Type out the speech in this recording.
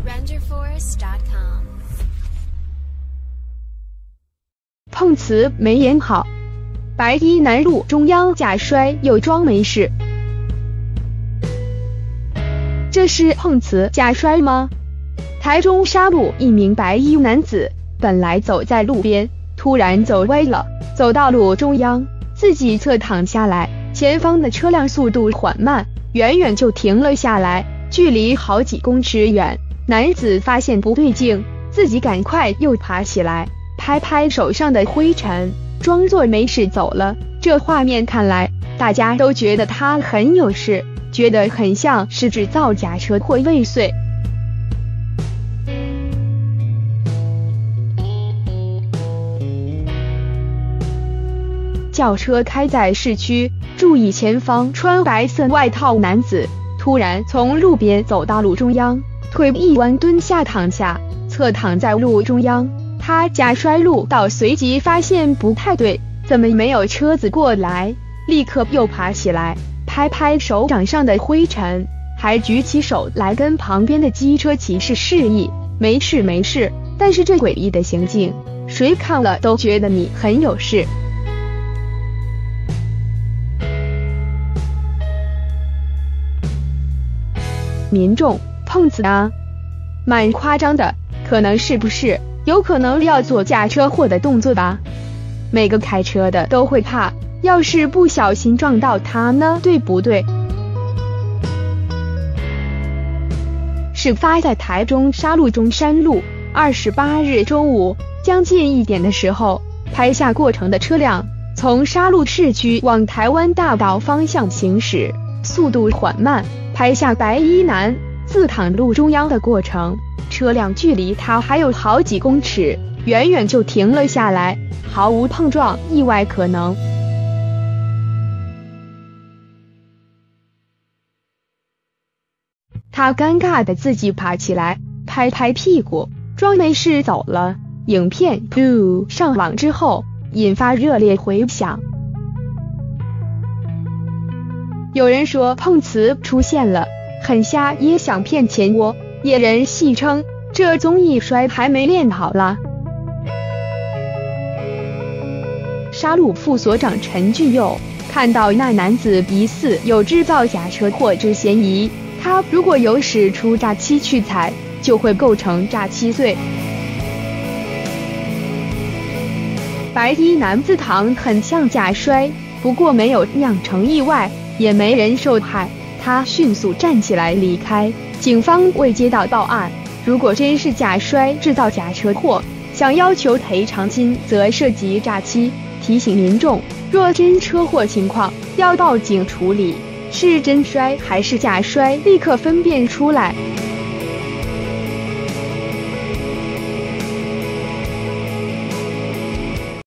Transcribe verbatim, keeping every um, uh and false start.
render forest dot com。 碰瓷没演好，白衣男路中央假摔又装没事，这是碰瓷假摔吗？台中沙鹿一名白衣男子本来走在路边，突然走歪了，走到路中央，自己侧躺下来，前方的车辆速度缓慢，远远就停了下来，距离好几公尺远。男子发现不对劲，自己赶快又爬起来，拍拍手上的灰尘，装作没事走了。这画面看来，大家都觉得他很有事，觉得很像是制造假车祸未遂。轿车开在市区，注意前方穿白色外套男子突然从路边走到路中央，腿一弯蹲下躺下，侧躺在路中央。他假摔路到，随即发现不太对，怎么没有车子过来，立刻又爬起来，拍拍手掌上的灰尘，还举起手来跟旁边的机车骑士示意，没事没事。但是这诡异的行径，谁看了都觉得你很有事。民众碰瓷啊，蛮夸张的，可能是不是有可能要做假车祸的动作吧？每个开车的都会怕，要是不小心撞到他呢，对不对？事发在台中沙鹿中山路，二十八日中午将近一点的时候，拍下过程的车辆从沙鹿市区往台湾大道方向行驶，速度缓慢，拍下白衣男自躺路中央的过程，车辆距离他还有好几公尺，远远就停了下来，毫无碰撞意外可能。他尴尬的自己爬起来，拍拍屁股，装没事走了。影片上网之后，引发热烈回响。有人说碰瓷出现了，很瞎也想骗钱窝，也人戏称这综艺摔还没练好啦。沙鹿副所长陈俊佑看到那男子疑似有制造假车祸之嫌疑，他如果有使出诈欺取财，就会构成诈欺罪。白衣男自躺很像假摔，不过没有酿成意外，也没人受害，他迅速站起来离开。警方未接到报案，如果真是假摔制造假车祸，想要求赔偿金则涉及诈欺。提醒民众，若真车祸情况，要报警处理，是真摔还是假摔，立刻分辨出来。